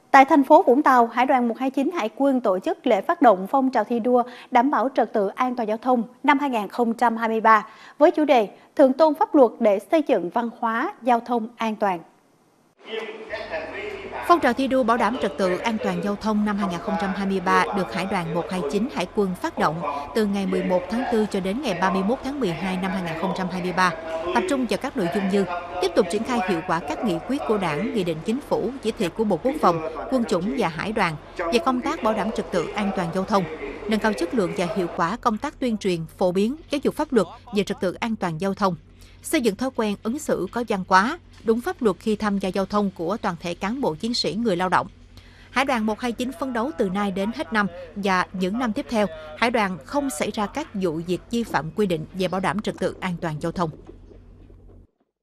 Tại thành phố Vũng Tàu, Hải đoàn 129 Hải quân tổ chức lễ phát động phong trào thi đua đảm bảo trật tự an toàn giao thông năm 2023 với chủ đề Thượng tôn pháp luật để xây dựng văn hóa giao thông an toàn. Phong trào thi đua bảo đảm trật tự an toàn giao thông năm 2023 được Hải đoàn 129 Hải quân phát động từ ngày 11 tháng 4 cho đến ngày 31 tháng 12 năm 2023, tập trung vào các nội dung như tiếp tục triển khai hiệu quả các nghị quyết của Đảng, nghị định Chính phủ, chỉ thị của Bộ Quốc phòng, Quân chủng và Hải đoàn về công tác bảo đảm trật tự an toàn giao thông, nâng cao chất lượng và hiệu quả công tác tuyên truyền, phổ biến, giáo dục pháp luật về trật tự an toàn giao thông, xây dựng thói quen ứng xử có văn hóa, đúng pháp luật khi tham gia giao thông của toàn thể cán bộ chiến sĩ người lao động. Hải đoàn 129 phấn đấu từ nay đến hết năm và những năm tiếp theo, Hải đoàn không xảy ra các vụ việc vi phạm quy định về bảo đảm trật tự an toàn giao thông.